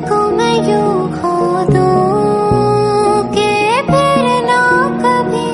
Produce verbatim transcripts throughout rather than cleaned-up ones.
को मैं यूं खो दूं कि फिर ना कभी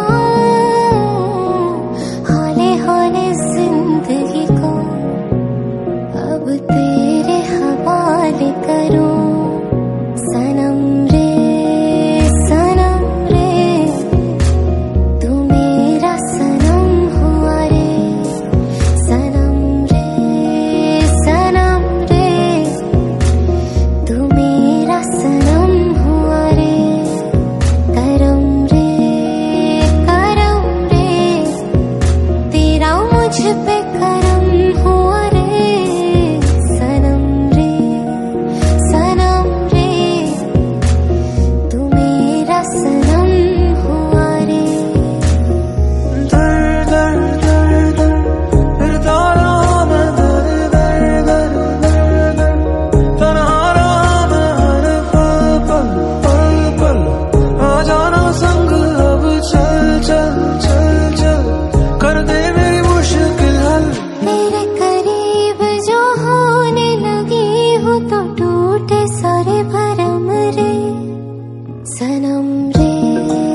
पाऊं। हौले हौले जिंदगी को अब तेरे हवाले करूं। सनम रे सनम रे तू मेरा सनम हुआ रे। सनम रे सनम रे तू मेरा सनम हुआ रे। करम रे करम रे तेरा मुझ पे करम हुआ रे। सनम रे सनम रे तू मेरा सनम हुआ रे। दर दर दर दर फिरता रहा मैं दर दर दर दर दर तन्हा रहा मैं हर पल पल पल पल। आ जाना संग अब चल चल चल चल कर दे मेरी मुश्किल हल। तेरे करीब जो होने लगी हूँ तो टूटे सारे भरम रे। सनम रे